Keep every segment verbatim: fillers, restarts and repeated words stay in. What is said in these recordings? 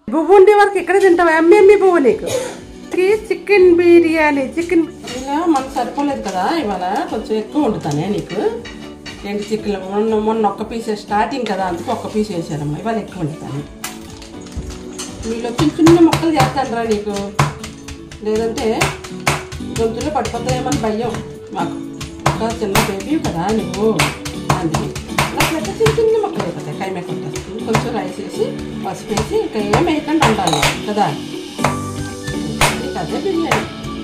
పువ్వు ఉండే వరకు ఇక్కడ తింటావా? అమ్మి అమ్మి పువ్వు నీకు చికెన్ బిర్యానీ. చికెన్ ఇలా మనకు సరిపోలేదు కదా, ఇవాళ కొంచెం ఎక్కువ వండుతానే నీకు. ఏంటి చికెన్ మొన్న మొన్న ఒక్క పీస్ స్టార్టింగ్ కదా, అందుకు ఒక్క పీస్ వేసారమ్మా. ఇవాళ ఎక్కువ వండుతాను. మీలో చిన్న చిన్న మొక్కలు చేస్తాను రా నీకు, లేదంటే గొంతులో పడిపోతాయేమని భయం మాకు. ఒక చిన్న బేబీ కదా నువ్వు, అందుకే అట్లా చిన్న చిన్న మొక్కలు అయిపోతాయి. కైమే కొట్టేస్తుంది. కొంచెం రైస్ వేసి పసుపు వేసి ఇంకా ఏం వేయకుండా ఉండాలి కదా. అదే బిర్యానీ.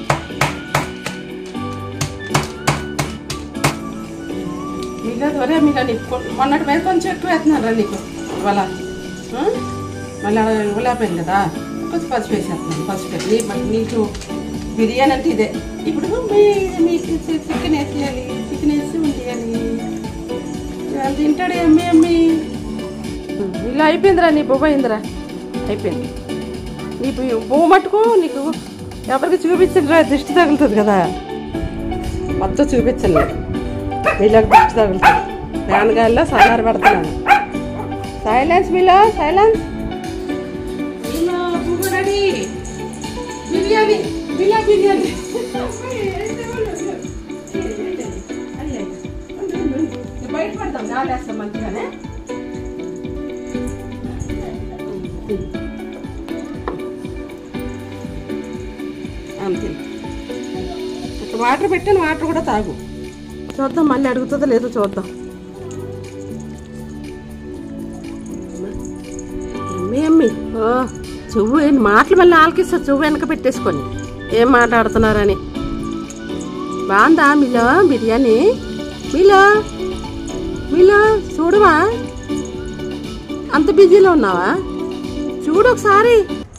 మీలో వరే మీలో నీకు మొన్నటి మీద కొంచెం ఎక్కువ వేస్తున్నారా నీకు ఇవాళ. మళ్ళీ ఇవ్వలేకపోయింది కదా, కొంచెం పసుపు వేసేస్తున్నాను. పసుపు నీ నీకు బిర్యానీ అంటే ఇదే. ఇప్పుడు మీకు చికెన్ వేసేయాలి, చికెన్ వేసి ఉండాలి. వాళ్ళు తింటాడు అమ్మి అమ్మి. ఇలా అయిపోయిందిరా నీ బొబ్బ, అయిందిరా అయిపోయింది. నీ బొమ్మ మట్టుకు నీకు ఎవరికి చూపించరా, దిష్టి తగులుతుంది కదా. మొత్తం చూపించలేదు, నీళ్ళకి దిష్టి తగులుతుంది. నాన్నగారిలో సలారు పెడుతున్నాను. సైలెన్స్ మీలో, సైలెన్స్. రెడీ బిర్యానీ, బిలా బిర్యానీ. బయట పడతాం, గాలేస్తాం మంచిగానే. అంతే. ఒక వాటర్ పెట్టాను, వాటర్ కూడా తాగు. చూద్దాం మళ్ళీ అడుగుతుందో లేదో చూద్దాం. అమ్మి అమ్మి ఓ చెవు ఏంటి మాటలు మళ్ళీ ఆలకిస్తా, చెవు వెనక పెట్టేసుకొని ఏం మాట్లాడుతున్నారని. బాగుందా మీలో బిర్యానీ? మీలో మీలో చూడవా, అంత బిజీలో ఉన్నావా? చూడు ఒకసారి.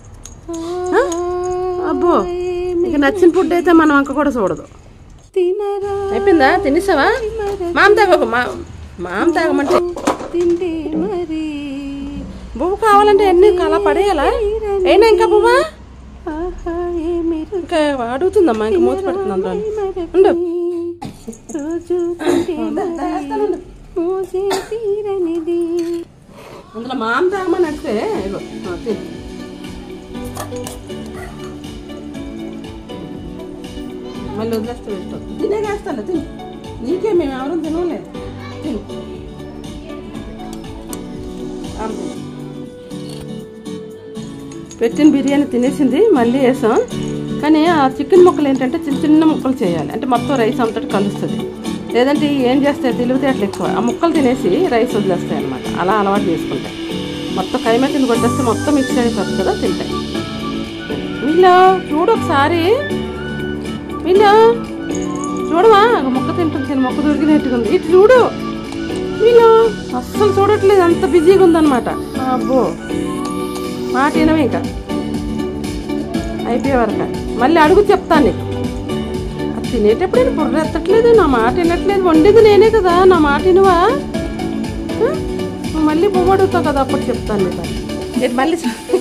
అబ్బో, ఇక నచ్చిన ఫుడ్ అయితే మనం అంక కూడా చూడదు. అయిపోయిందా? తినేసావా? మామ తాగకు, మా మామ తాగమంటే బువ్వ కావాలంటే అన్ని అలా పడేయాలా? అయినా ఇంకా బువ్వా ఇంకా అడుగుతుందమ్మా, ఇంకా మూత పెడుతుంది అందులో. ఉండు, అందులో మామ తాగమని అడితే మళ్ళీ వదిలేస్తే వేస్తాం. తినే వేస్తాను, తిని నీకే, మేము ఎవరూ తినలేదు. తిని పెట్టిన బిర్యానీ తినేసింది, మళ్ళీ వేసాం. కానీ ఆ చికెన్ ముక్కలు ఏంటంటే చిన్న చిన్న ముక్కలు చేయాలి, అంటే మొత్తం రైస్ అంతటి కలుస్తుంది. లేదంటే ఏం చేస్తాయి తెలివితేటలు ఎక్కువ, ఆ ముక్కలు తినేసి రైస్ వదిలేస్తాయి అనమాట. అలా అలవాటు చేసుకుంటాయి. మొత్తం కైమే తిని కొట్టేస్తే మొత్తం మిక్స్ అయిపోతుంది కదా, తింటాయి. వీళ్ళు చూడు ఒకసారి, వీళ్ళు చూడవా మొక్క తింటుంది, మొక్క దొరికినట్టుకుంది. ఇటు చూడు, వీళ్ళు అస్సలు చూడట్లేదు, అంత బిజీగా ఉందన్నమాట. అబ్బో మాట వినవే, ఇంకా అయిపోయే వరక మళ్ళీ అడుగు చెప్తాను నీకు. అది తినేటప్పుడు నేను బుర్ర ఎత్తట్లేదు, నా మాట వినట్లేదు. వండేది నేనే కదా, నా మాట వినవా? మళ్ళీ బొమ్మ అడుగుతావు కదా, అప్పుడు చెప్తాను నీకు. మళ్ళీ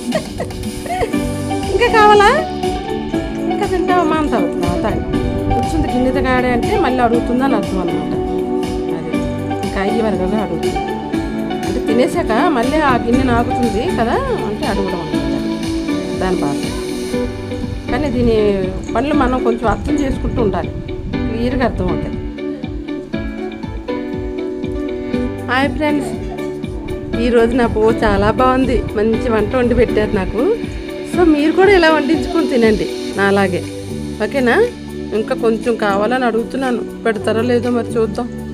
ఇంకా కావాలా? ఇంకా తింటావా? మామ తాగుతున్నావా? తాగి కూర్చుంది గిన్నెత కాడే అంటే మళ్ళీ అడుగుతుందని అర్థం అనమాట. అది ఇంకా అయ్యే వరకు అడుగుతుంది. అంటే తినేసాక మళ్ళీ ఆ గిన్నె నాగుతుంది కదా అంటే అడగడం అనమాట, దాని బాధ. కానీ దీని పనులు మనం కొంచెం అర్థం చేసుకుంటూ ఉండాలి, క్లియర్గా అర్థం అవుతాయి. హాయ్ ఫ్రెండ్స్, ఈరోజు నా పో చాలా బాగుంది, మంచి వంట వండి పెట్టారు నాకు. సో మీరు కూడా ఇలా వండించుకొని తినండి నా అలాగే, ఓకేనా? ఇంకా కొంచెం కావాలని అడుగుతున్నాను, పెడతారో లేదో మరి చూద్దాం.